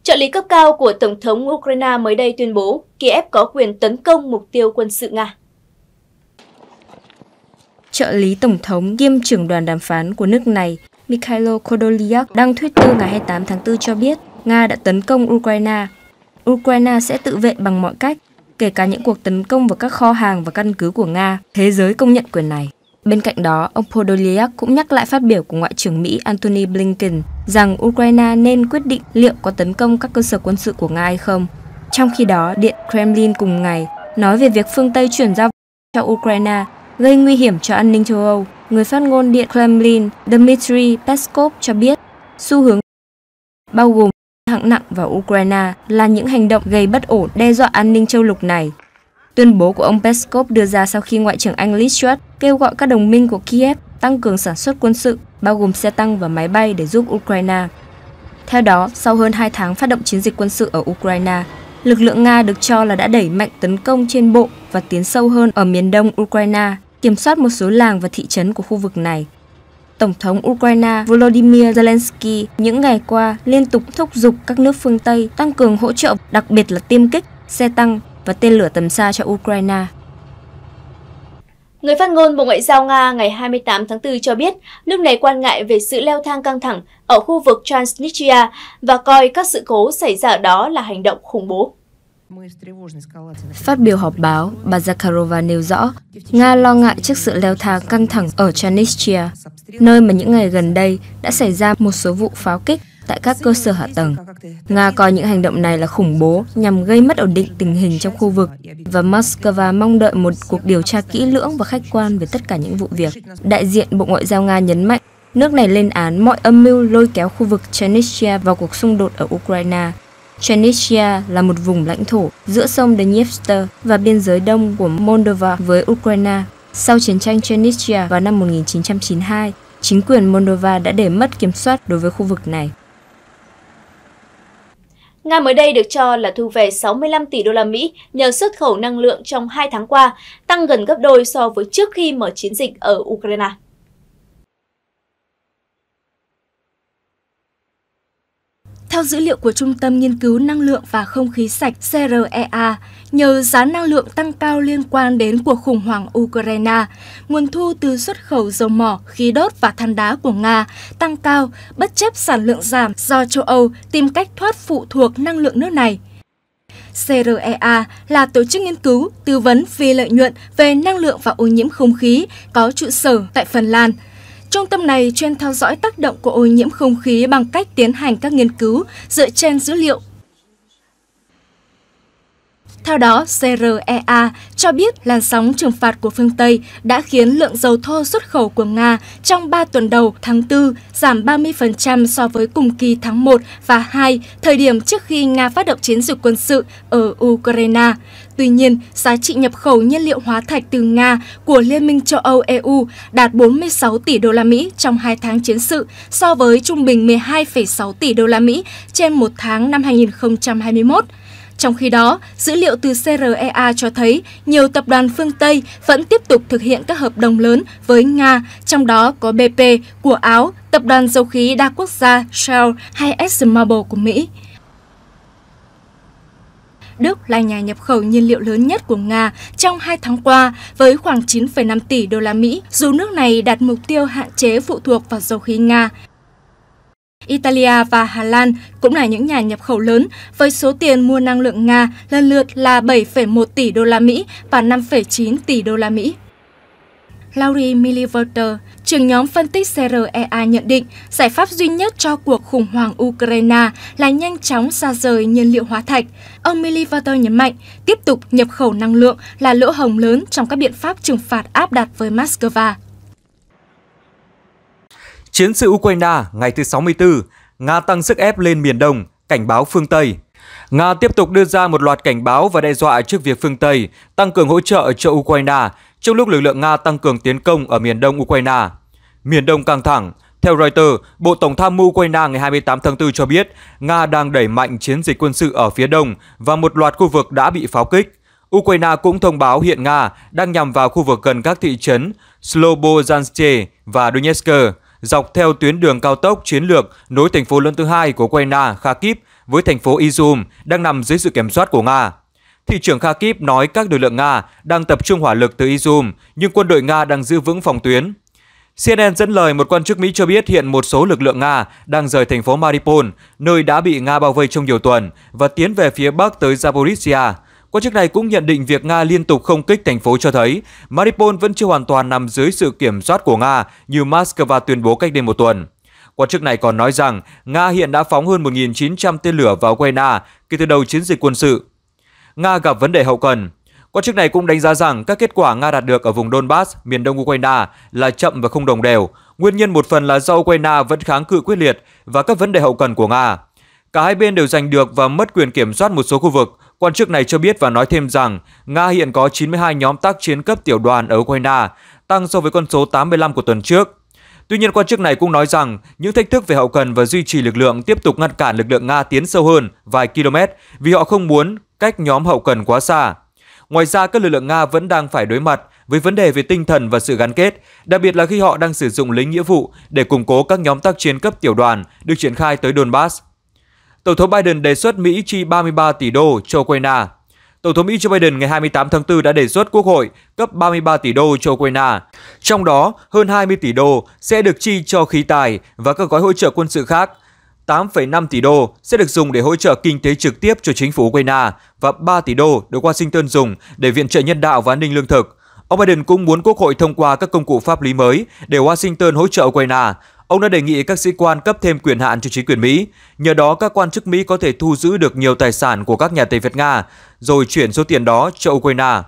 Trợ lý cấp cao của Tổng thống Ukraine mới đây tuyên bố Kiev có quyền tấn công mục tiêu quân sự Nga. Trợ lý Tổng thống kiêm trưởng đoàn đàm phán của nước này Mikhailo Podolyak đăng Twitter ngày 28 tháng 4 cho biết Nga đã tấn công Ukraine. Ukraine sẽ tự vệ bằng mọi cách, kể cả những cuộc tấn công vào các kho hàng và căn cứ của Nga. Thế giới công nhận quyền này. Bên cạnh đó, ông Podolyak cũng nhắc lại phát biểu của Ngoại trưởng Mỹ Antony Blinken rằng Ukraine nên quyết định liệu có tấn công các cơ sở quân sự của Nga hay không. Trong khi đó, Điện Kremlin cùng ngày nói về việc phương Tây chuyển giao cho Ukraine gây nguy hiểm cho an ninh châu Âu. Người phát ngôn Điện Kremlin Dmitry Peskov cho biết xu hướng bao gồm hạng nặng vào Ukraine là những hành động gây bất ổn đe dọa an ninh châu lục này. Tuyên bố của ông Peskov đưa ra sau khi Ngoại trưởng Anh Liz Truss kêu gọi các đồng minh của Kiev tăng cường sản xuất quân sự, bao gồm xe tăng và máy bay để giúp Ukraine. Theo đó, sau hơn 2 tháng phát động chiến dịch quân sự ở Ukraine, lực lượng Nga được cho là đã đẩy mạnh tấn công trên bộ và tiến sâu hơn ở miền đông Ukraine, kiểm soát một số làng và thị trấn của khu vực này. Tổng thống Ukraine Volodymyr Zelensky những ngày qua liên tục thúc giục các nước phương Tây tăng cường hỗ trợ, đặc biệt là tiêm kích, xe tăng và tên lửa tầm xa cho Ukraine. Người phát ngôn Bộ Ngoại giao Nga ngày 28 tháng 4 cho biết nước này quan ngại về sự leo thang căng thẳng ở khu vực Transnistria và coi các sự cố xảy ra ở đó là hành động khủng bố. Phát biểu họp báo, bà Zakharova nêu rõ, Nga lo ngại trước sự leo thang căng thẳng ở Transnistria, nơi mà những ngày gần đây đã xảy ra một số vụ pháo kích tại các cơ sở hạ tầng. Nga coi những hành động này là khủng bố nhằm gây mất ổn định tình hình trong khu vực và Moscow mong đợi một cuộc điều tra kỹ lưỡng và khách quan về tất cả những vụ việc. Đại diện Bộ Ngoại giao Nga nhấn mạnh, nước này lên án mọi âm mưu lôi kéo khu vực Transnistria vào cuộc xung đột ở Ukraine. Transnistria là một vùng lãnh thổ giữa sông Dniester và biên giới đông của Moldova với Ukraine. Sau chiến tranh Transnistria vào năm 1992, chính quyền Moldova đã để mất kiểm soát đối với khu vực này. Nga mới đây được cho là thu về 65 tỷ đô la Mỹ nhờ xuất khẩu năng lượng trong 2 tháng qua, tăng gần gấp đôi so với trước khi mở chiến dịch ở Ukraine. Theo dữ liệu của Trung tâm Nghiên cứu Năng lượng và Không khí sạch CREA, nhờ giá năng lượng tăng cao liên quan đến cuộc khủng hoảng Ukraine, nguồn thu từ xuất khẩu dầu mỏ, khí đốt và than đá của Nga tăng cao bất chấp sản lượng giảm do châu Âu tìm cách thoát phụ thuộc năng lượng nước này. CREA là tổ chức nghiên cứu, tư vấn phi lợi nhuận về năng lượng và ô nhiễm không khí có trụ sở tại Phần Lan. Trung tâm này chuyên theo dõi tác động của ô nhiễm không khí bằng cách tiến hành các nghiên cứu dựa trên dữ liệu. Theo đó, CREA cho biết làn sóng trừng phạt của phương Tây đã khiến lượng dầu thô xuất khẩu của Nga trong 3 tuần đầu tháng 4 giảm 30% so với cùng kỳ tháng 1 và 2, thời điểm trước khi Nga phát động chiến dịch quân sự ở Ukraine. Tuy nhiên, giá trị nhập khẩu nhiên liệu hóa thạch từ Nga của Liên minh châu Âu EU đạt 46 tỷ đô la Mỹ trong 2 tháng chiến sự so với trung bình 12,6 tỷ đô la Mỹ trên một tháng năm 2021. Trong khi đó, dữ liệu từ CREA cho thấy nhiều tập đoàn phương Tây vẫn tiếp tục thực hiện các hợp đồng lớn với Nga, trong đó có BP của Áo, tập đoàn dầu khí đa quốc gia Shell hay ExxonMobil của Mỹ. Đức là nhà nhập khẩu nhiên liệu lớn nhất của Nga trong 2 tháng qua với khoảng 9,5 tỷ đô la Mỹ, dù nước này đặt mục tiêu hạn chế phụ thuộc vào dầu khí Nga. Italia và Hà Lan cũng là những nhà nhập khẩu lớn với số tiền mua năng lượng Nga lần lượt là 7,1 tỷ đô la Mỹ và 5,9 tỷ đô la Mỹ. Laurie Milliverter, trưởng nhóm phân tích CREA nhận định giải pháp duy nhất cho cuộc khủng hoảng Ukraine là nhanh chóng xa rời nhiên liệu hóa thạch. Ông Milliverter nhấn mạnh tiếp tục nhập khẩu năng lượng là lỗ hổng lớn trong các biện pháp trừng phạt áp đặt với Moscow. Chiến sự Ukraine ngày thứ 64, Nga tăng sức ép lên miền Đông, cảnh báo phương Tây. Nga tiếp tục đưa ra một loạt cảnh báo và đe dọa trước việc phương Tây tăng cường hỗ trợ cho Ukraine trong lúc lực lượng Nga tăng cường tiến công ở miền đông Ukraine. Miền đông căng thẳng. Theo Reuters, Bộ Tổng tham mưu Ukraine ngày 28 tháng 4 cho biết Nga đang đẩy mạnh chiến dịch quân sự ở phía đông và một loạt khu vực đã bị pháo kích. Ukraine cũng thông báo hiện Nga đang nhằm vào khu vực gần các thị trấn Slobozhanske và Donetsk. dọc theo tuyến đường cao tốc chiến lược nối thành phố lớn thứ hai của Ukraine, Kharkiv, với thành phố Izium đang nằm dưới sự kiểm soát của Nga. Thị trưởng Kharkiv nói các lực lượng Nga đang tập trung hỏa lực từ Izium, nhưng quân đội Nga đang giữ vững phòng tuyến. CNN dẫn lời một quan chức Mỹ cho biết hiện một số lực lượng Nga đang rời thành phố Mariupol, nơi đã bị Nga bao vây trong nhiều tuần, và tiến về phía bắc tới Zaporizhia. Quan chức này cũng nhận định việc Nga liên tục không kích thành phố cho thấy Mariupol vẫn chưa hoàn toàn nằm dưới sự kiểm soát của Nga như Moscow tuyên bố cách đây một tuần. Quan chức này còn nói rằng Nga hiện đã phóng hơn 1.900 tên lửa vào Ukraine kể từ đầu chiến dịch quân sự. Nga gặp vấn đề hậu cần. Quan chức này cũng đánh giá rằng các kết quả Nga đạt được ở vùng Donbass, miền đông Ukraine là chậm và không đồng đều. Nguyên nhân một phần là do Ukraine vẫn kháng cự quyết liệt và các vấn đề hậu cần của Nga. Cả hai bên đều giành được và mất quyền kiểm soát một số khu vực. Quan chức này cho biết và nói thêm rằng Nga hiện có 92 nhóm tác chiến cấp tiểu đoàn ở Ukraine, tăng so với con số 85 của tuần trước. Tuy nhiên, quan chức này cũng nói rằng những thách thức về hậu cần và duy trì lực lượng tiếp tục ngăn cản lực lượng Nga tiến sâu hơn vài km vì họ không muốn cách nhóm hậu cần quá xa. Ngoài ra, các lực lượng Nga vẫn đang phải đối mặt với vấn đề về tinh thần và sự gắn kết, đặc biệt là khi họ đang sử dụng lính nghĩa vụ để củng cố các nhóm tác chiến cấp tiểu đoàn được triển khai tới Donbass. Tổng thống Biden đề xuất Mỹ chi 33 tỷ đô cho Ukraine. Tổng thống Mỹ Joe Biden ngày 28 tháng 4 đã đề xuất Quốc hội cấp 33 tỷ đô cho Ukraine. Trong đó, hơn 20 tỷ đô sẽ được chi cho khí tài và các gói hỗ trợ quân sự khác. 8,5 tỷ đô sẽ được dùng để hỗ trợ kinh tế trực tiếp cho chính phủ Ukraine và 3 tỷ đô được Washington dùng để viện trợ nhân đạo và an ninh lương thực. Ông Biden cũng muốn Quốc hội thông qua các công cụ pháp lý mới để Washington hỗ trợ Ukraine. Ông đã đề nghị các sĩ quan cấp thêm quyền hạn cho chính quyền Mỹ. Nhờ đó, các quan chức Mỹ có thể thu giữ được nhiều tài sản của các nhà tài phiệt Nga, rồi chuyển số tiền đó cho Ukraine.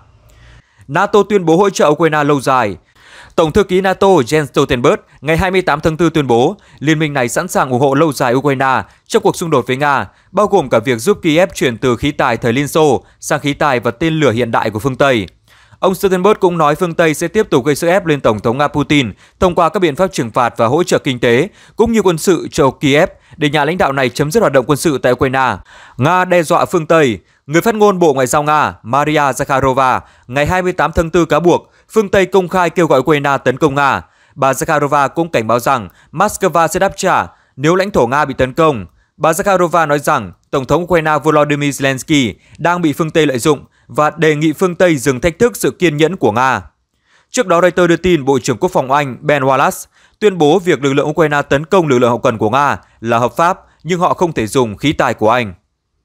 NATO tuyên bố hỗ trợ Ukraine lâu dài. Tổng thư ký NATO Jens Stoltenberg ngày 28 tháng 4 tuyên bố liên minh này sẵn sàng ủng hộ lâu dài Ukraine trong cuộc xung đột với Nga, bao gồm cả việc giúp Kiev chuyển từ khí tài thời Liên Xô sang khí tài và tên lửa hiện đại của phương Tây. Ông Stoltenberg cũng nói phương Tây sẽ tiếp tục gây sức ép lên Tổng thống Nga Putin thông qua các biện pháp trừng phạt và hỗ trợ kinh tế, cũng như quân sự cho Kiev để nhà lãnh đạo này chấm dứt hoạt động quân sự tại Ukraine. Nga đe dọa phương Tây. Người phát ngôn Bộ Ngoại giao Nga Maria Zakharova ngày 28 tháng 4 cáo buộc phương Tây công khai kêu gọi Ukraine tấn công Nga. Bà Zakharova cũng cảnh báo rằng Moscow sẽ đáp trả nếu lãnh thổ Nga bị tấn công. Bà Zakharova nói rằng Tổng thống Ukraine Volodymyr Zelensky đang bị phương Tây lợi dụng và đề nghị phương Tây dừng thách thức sự kiên nhẫn của Nga. Trước đó, Reuters đưa tin Bộ trưởng Quốc phòng Anh Ben Wallace tuyên bố việc lực lượng Ukraine tấn công lực lượng hậu cần của Nga là hợp pháp, nhưng họ không thể dùng khí tài của Anh.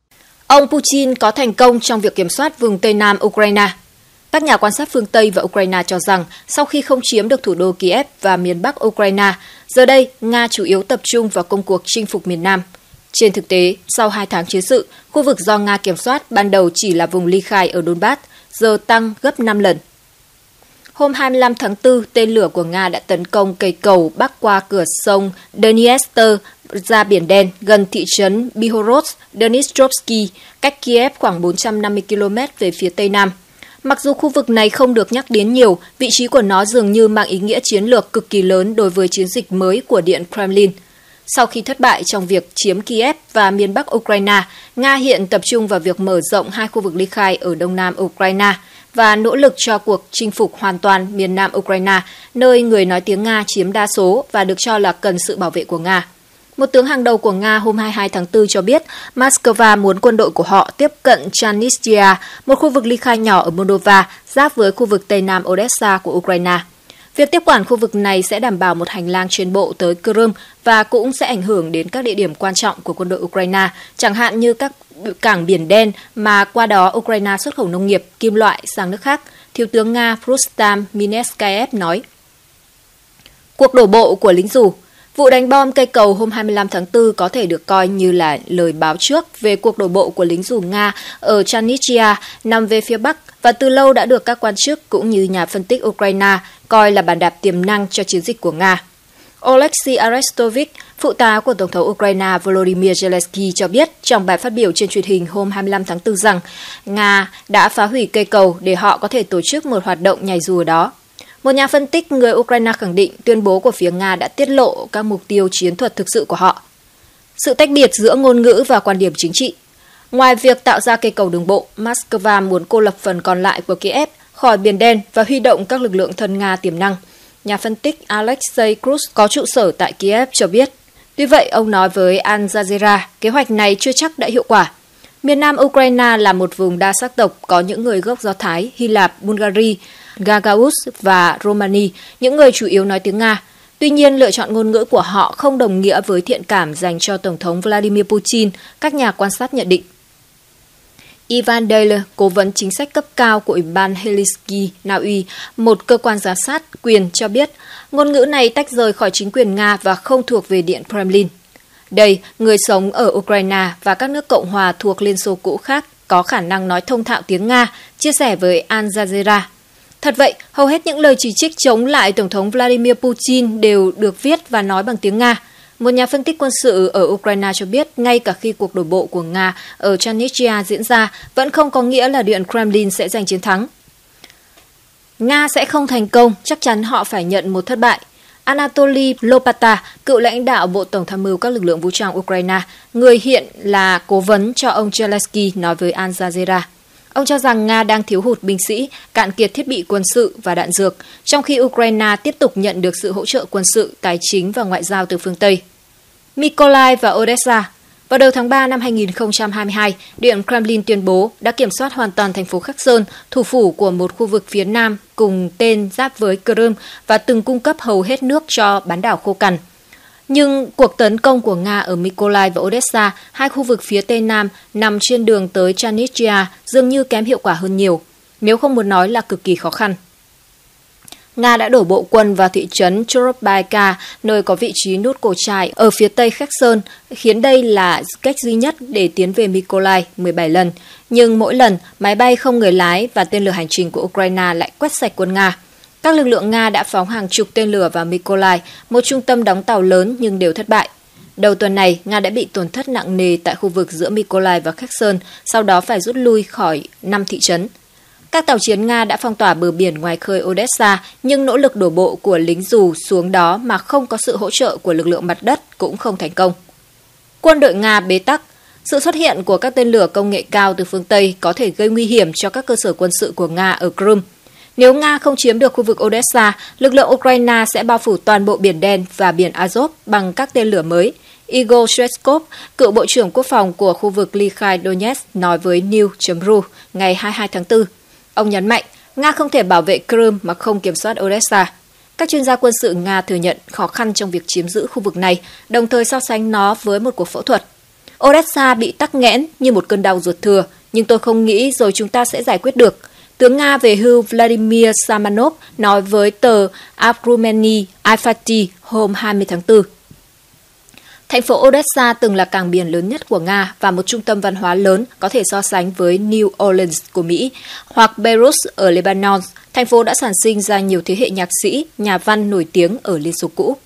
Ông Putin có thành công trong việc kiểm soát vùng Tây Nam Ukraine. Các nhà quan sát phương Tây và Ukraine cho rằng sau khi không chiếm được thủ đô Kiev và miền Bắc Ukraine, giờ đây Nga chủ yếu tập trung vào công cuộc chinh phục miền Nam. Trên thực tế, sau 2 tháng chiến sự, khu vực do Nga kiểm soát ban đầu chỉ là vùng ly khai ở Donbass, giờ tăng gấp 5 lần. Hôm 25 tháng 4, tên lửa của Nga đã tấn công cây cầu bắc qua cửa sông Dniester ra Biển Đen gần thị trấn Bihorod-Dnistrovsky, cách Kiev khoảng 450 km về phía tây nam. Mặc dù khu vực này không được nhắc đến nhiều, vị trí của nó dường như mang ý nghĩa chiến lược cực kỳ lớn đối với chiến dịch mới của Điện Kremlin. Sau khi thất bại trong việc chiếm Kiev và miền Bắc Ukraine, Nga hiện tập trung vào việc mở rộng 2 khu vực ly khai ở đông nam Ukraine và nỗ lực cho cuộc chinh phục hoàn toàn miền nam Ukraine, nơi người nói tiếng Nga chiếm đa số và được cho là cần sự bảo vệ của Nga. Một tướng hàng đầu của Nga hôm 22 tháng 4 cho biết Moscow muốn quân đội của họ tiếp cận Transnistria, một khu vực ly khai nhỏ ở Moldova, giáp với khu vực Tây Nam Odessa của Ukraine. Việc tiếp quản khu vực này sẽ đảm bảo một hành lang trên bộ tới Crimea và cũng sẽ ảnh hưởng đến các địa điểm quan trọng của quân đội Ukraine, chẳng hạn như các cảng Biển Đen mà qua đó Ukraine xuất khẩu nông nghiệp, kim loại sang nước khác, Thiếu tướng Nga Rustam Minetskayev nói. Cuộc đổ bộ của lính dù. Vụ đánh bom cây cầu hôm 25 tháng 4 có thể được coi như là lời báo trước về cuộc đổ bộ của lính dù Nga ở Transnistria nằm về phía Bắc và từ lâu đã được các quan chức cũng như nhà phân tích Ukraine coi là bàn đạp tiềm năng cho chiến dịch của Nga. Oleksiy Arestovich, phụ tá của Tổng thống Ukraine Volodymyr Zelensky cho biết trong bài phát biểu trên truyền hình hôm 25 tháng 4 rằng Nga đã phá hủy cây cầu để họ có thể tổ chức một hoạt động nhảy dù ở đó. Một nhà phân tích người Ukraine khẳng định tuyên bố của phía Nga đã tiết lộ các mục tiêu chiến thuật thực sự của họ. Sự tách biệt giữa ngôn ngữ và quan điểm chính trị. Ngoài việc tạo ra cây cầu đường bộ, Moscow muốn cô lập phần còn lại của Kiev khỏi Biển Đen và huy động các lực lượng thân Nga tiềm năng. nhà phân tích Alexei Cruz có trụ sở tại Kiev cho biết. Tuy vậy, ông nói với Al Jazeera, kế hoạch này chưa chắc đã hiệu quả. Miền Nam Ukraine là một vùng đa sắc tộc có những người gốc Do Thái, Hy Lạp, Bulgaria, Gagauz và Romani, những người chủ yếu nói tiếng Nga. Tuy nhiên, lựa chọn ngôn ngữ của họ không đồng nghĩa với thiện cảm dành cho Tổng thống Vladimir Putin, các nhà quan sát nhận định. Ivan Dale, cố vấn chính sách cấp cao của Ủy ban Helsinki, Na Uy, một cơ quan giám sát quyền cho biết, ngôn ngữ này tách rời khỏi chính quyền Nga và không thuộc về Điện Kremlin. Đây, người sống ở Ukraine và các nước Cộng hòa thuộc Liên Xô cũ khác có khả năng nói thông thạo tiếng Nga, chia sẻ với Al Jazeera. Thật vậy, hầu hết những lời chỉ trích chống lại Tổng thống Vladimir Putin đều được viết và nói bằng tiếng Nga. Một nhà phân tích quân sự ở Ukraine cho biết, ngay cả khi cuộc đổ bộ của Nga ở Chechnya diễn ra, vẫn không có nghĩa là Điện Kremlin sẽ giành chiến thắng. Nga sẽ không thành công, chắc chắn họ phải nhận một thất bại. Anatoly Lopata, cựu lãnh đạo Bộ Tổng tham mưu các lực lượng vũ trang Ukraine, người hiện là cố vấn cho ông Zelensky, nói với Al Jazeera. Ông cho rằng Nga đang thiếu hụt binh sĩ, cạn kiệt thiết bị quân sự và đạn dược, trong khi Ukraine tiếp tục nhận được sự hỗ trợ quân sự, tài chính và ngoại giao từ phương Tây. Mykolaiv và Odessa. Vào đầu tháng 3 năm 2022, Điện Kremlin tuyên bố đã kiểm soát hoàn toàn thành phố Kherson, thủ phủ của một khu vực phía nam cùng tên giáp với Crimea và từng cung cấp hầu hết nước cho bán đảo khô cằn. Nhưng cuộc tấn công của Nga ở Mykolaiv và Odessa, hai khu vực phía tây nam nằm trên đường tới Chechnya, dường như kém hiệu quả hơn nhiều, nếu không muốn nói là cực kỳ khó khăn. Nga đã đổ bộ quân vào thị trấn Choropayka, nơi có vị trí nút cổ trại ở phía tây Kherson, khiến đây là cách duy nhất để tiến về Mykolaiv 17 lần. Nhưng mỗi lần, máy bay không người lái và tên lửa hành trình của Ukraine lại quét sạch quân Nga. Các lực lượng Nga đã phóng hàng chục tên lửa vào Mykolaiv, một trung tâm đóng tàu lớn nhưng đều thất bại. Đầu tuần này, Nga đã bị tổn thất nặng nề tại khu vực giữa Mykolaiv và Kherson, sau đó phải rút lui khỏi 5 thị trấn. Các tàu chiến Nga đã phong tỏa bờ biển ngoài khơi Odessa, nhưng nỗ lực đổ bộ của lính dù xuống đó mà không có sự hỗ trợ của lực lượng mặt đất cũng không thành công. Quân đội Nga bế tắc. Sự xuất hiện của các tên lửa công nghệ cao từ phương Tây có thể gây nguy hiểm cho các cơ sở quân sự của Nga ở Crimea. Nếu Nga không chiếm được khu vực Odessa, lực lượng Ukraine sẽ bao phủ toàn bộ Biển Đen và Biển Azov bằng các tên lửa mới. Igor Shcheskov, cựu Bộ trưởng Quốc phòng của khu vực Lykai Donetsk, nói với New.ru ngày 22 tháng 4. Ông nhấn mạnh, Nga không thể bảo vệ Crimea mà không kiểm soát Odessa. Các chuyên gia quân sự Nga thừa nhận khó khăn trong việc chiếm giữ khu vực này, đồng thời so sánh nó với một cuộc phẫu thuật. Odessa bị tắc nghẽn như một cơn đau ruột thừa, nhưng tôi không nghĩ rồi chúng ta sẽ giải quyết được. Tướng Nga về hưu Vladimir Samanov nói với tờ Avrumeni Ifati hôm 20 tháng 4. Thành phố Odessa từng là cảng biển lớn nhất của Nga và một trung tâm văn hóa lớn có thể so sánh với New Orleans của Mỹ, hoặc Beirut ở Lebanon. Thành phố đã sản sinh ra nhiều thế hệ nhạc sĩ, nhà văn nổi tiếng ở Liên Xô cũ.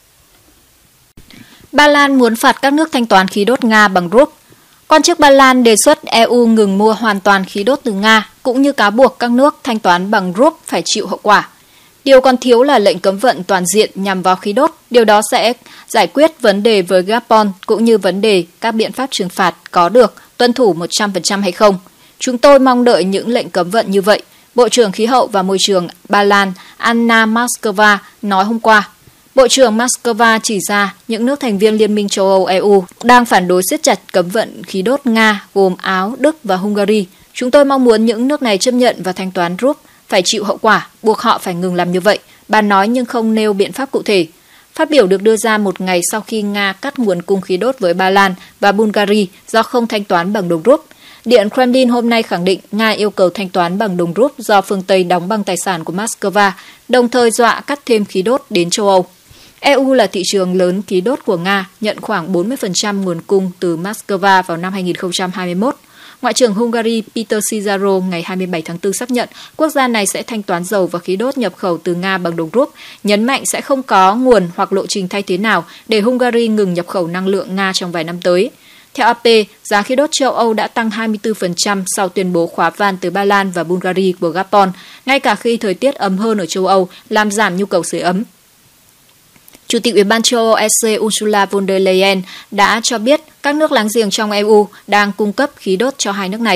Ba Lan muốn phạt các nước thanh toán khí đốt Nga bằng rúp. Quan chức Ba Lan đề xuất EU ngừng mua hoàn toàn khí đốt từ Nga, cũng như cáo buộc các nước thanh toán bằng rúp phải chịu hậu quả. Điều còn thiếu là lệnh cấm vận toàn diện nhằm vào khí đốt. Điều đó sẽ giải quyết vấn đề với Gazprom cũng như vấn đề các biện pháp trừng phạt có được tuân thủ 100% hay không. Chúng tôi mong đợi những lệnh cấm vận như vậy, Bộ trưởng Khí hậu và Môi trường Ba Lan Anna Moskova nói hôm qua. Bộ trưởng Moskova chỉ ra những nước thành viên Liên minh châu Âu EU đang phản đối siết chặt cấm vận khí đốt Nga gồm Áo, Đức và Hungary. Chúng tôi mong muốn những nước này chấp nhận và thanh toán rúp phải chịu hậu quả, buộc họ phải ngừng làm như vậy, bà nói nhưng không nêu biện pháp cụ thể. Phát biểu được đưa ra một ngày sau khi Nga cắt nguồn cung khí đốt với Ba Lan và Bulgaria do không thanh toán bằng đồng rúp. Điện Kremlin hôm nay khẳng định Nga yêu cầu thanh toán bằng đồng rúp do phương Tây đóng băng tài sản của Moscow, đồng thời dọa cắt thêm khí đốt đến châu Âu. EU là thị trường lớn khí đốt của Nga, nhận khoảng 40% nguồn cung từ Moscow vào năm 2021. Ngoại trưởng Hungary Peter Szijjáró ngày 27 tháng 4 xác nhận quốc gia này sẽ thanh toán dầu và khí đốt nhập khẩu từ Nga bằng đồng rúp, nhấn mạnh sẽ không có nguồn hoặc lộ trình thay thế nào để Hungary ngừng nhập khẩu năng lượng Nga trong vài năm tới. Theo AP, giá khí đốt châu Âu đã tăng 24% sau tuyên bố khóa van từ Ba Lan và Bulgaria của Gazprom, ngay cả khi thời tiết ấm hơn ở châu Âu, làm giảm nhu cầu sưởi ấm. Chủ tịch Ủy ban châu Âu EC Ursula von der Leyen đã cho biết các nước láng giềng trong EU đang cung cấp khí đốt cho hai nước này.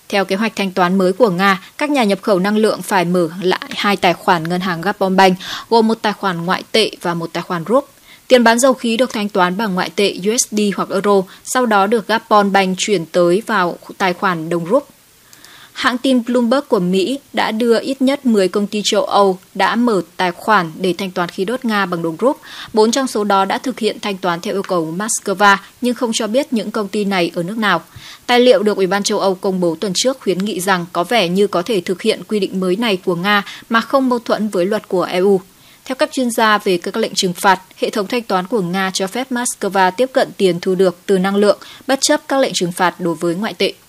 Theo kế hoạch thanh toán mới của Nga, các nhà nhập khẩu năng lượng phải mở lại 2 tài khoản ngân hàng Gazprombank, gồm một tài khoản ngoại tệ và một tài khoản rúp. Tiền bán dầu khí được thanh toán bằng ngoại tệ USD hoặc Euro, sau đó được Gazprombank chuyển tới vào tài khoản đồng rúp. Hãng tin Bloomberg của Mỹ đã đưa ít nhất 10 công ty châu Âu đã mở tài khoản để thanh toán khí đốt Nga bằng đồng rúp. 4 trong số đó đã thực hiện thanh toán theo yêu cầu của Moscow, nhưng không cho biết những công ty này ở nước nào. Tài liệu được Ủy ban châu Âu công bố tuần trước khuyến nghị rằng có vẻ như có thể thực hiện quy định mới này của Nga mà không mâu thuẫn với luật của EU. Theo các chuyên gia về các lệnh trừng phạt, hệ thống thanh toán của Nga cho phép Moscow tiếp cận tiền thu được từ năng lượng, bất chấp các lệnh trừng phạt đối với ngoại tệ.